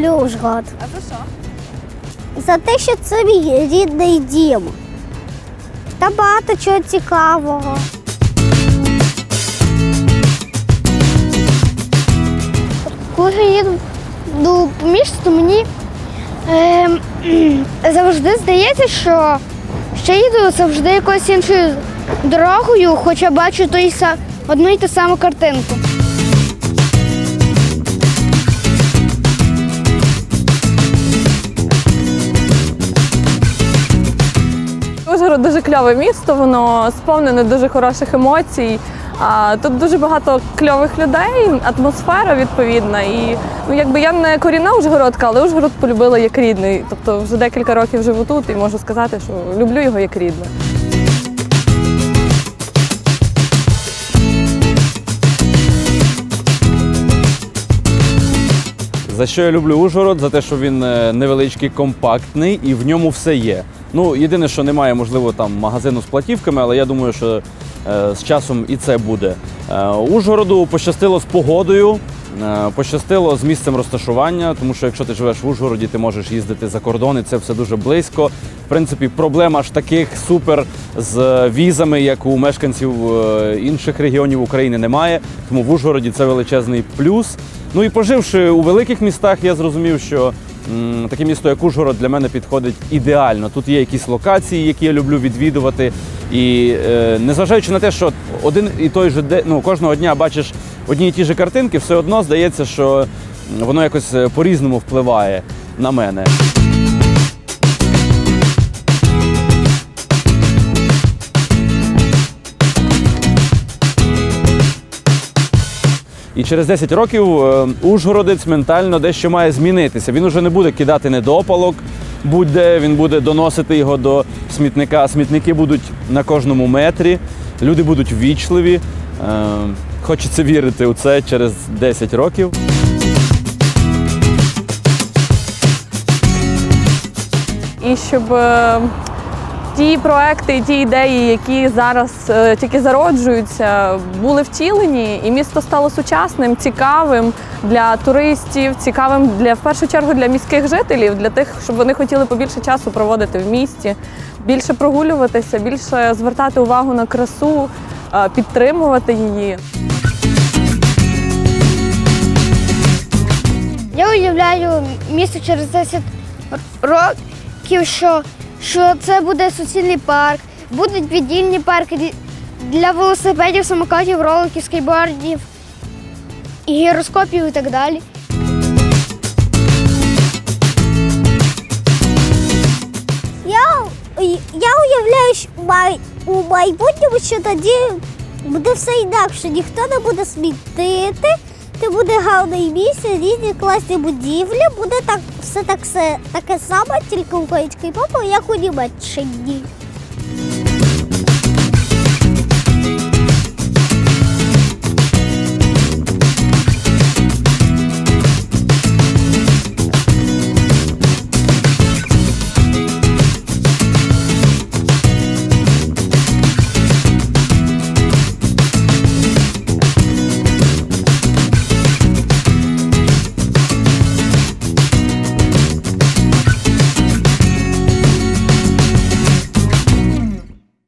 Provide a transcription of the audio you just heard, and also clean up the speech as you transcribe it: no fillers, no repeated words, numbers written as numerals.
люблю Ужгород. А за що? За те, що це мій рідний дім. Та багато чого цікавого. Коли я їду по місту, мені завжди здається, що я їду завжди якоюсь іншою дорогою, хоча бачу одну і ту саму картинку. Ужгород дуже кльове місто, воно сповнене дуже хороших емоцій. Тут дуже багато кльових людей, атмосфера відповідна. І я не корінна ужгородка, але Ужгород полюбила як рідний. Тобто вже декілька років живу тут і можу сказати, що люблю його як рідний. За що я люблю Ужгород? За те, що він невеличкий, компактний і в ньому все є. Єдине, що немає, можливо, там магазину з платівками, але я думаю, що з часом і це буде. Ужгороду пощастило з погодою, пощастило з місцем розташування, тому що якщо ти живеш в Ужгороді, ти можеш їздити за кордон, і це все дуже близько. В принципі, проблем аж таких супер з візами, як у мешканців інших регіонів України, немає. Тому в Ужгороді це величезний плюс. І поживши у великих містах, я зрозумів, що таке місто, як Ужгород, для мене підходить ідеально. Тут є якісь локації, які я люблю відвідувати. І незважаючи на те, що один і той же день, кожного дня бачиш одні і ті ж картинки, все одно здається, що воно якось по-різному впливає на мене. І через 10 років ужгородець ментально дещо має змінитися. Він уже не буде кидати недопалок будь-де, він буде доносити його до смітника. Смітники будуть на кожному метрі, люди будуть ввічливі. Хочеться вірити у це через 10 років. І щоб ті проекти і ті ідеї, які зараз тільки зароджуються, були втілені, і місто стало сучасним, цікавим для туристів, цікавим в першу чергу для міських жителів, для тих, щоб вони хотіли побільше часу проводити в місті, більше прогулюватися, більше звертати увагу на красу, підтримувати її. Я уявляю місто через 10 років, що це буде суцільний парк, будуть віддільні парки для велосипедів, самокатів, роликів, скейтбордів, гіроскопів і так далі. Я уявляю, що у майбутньому, що тоді буде все інакше. Ніхто не буде смітити, це буде гарне місце, різні класні будівлі, буде все таке саме, тільки українською мовою, як у Німеччині.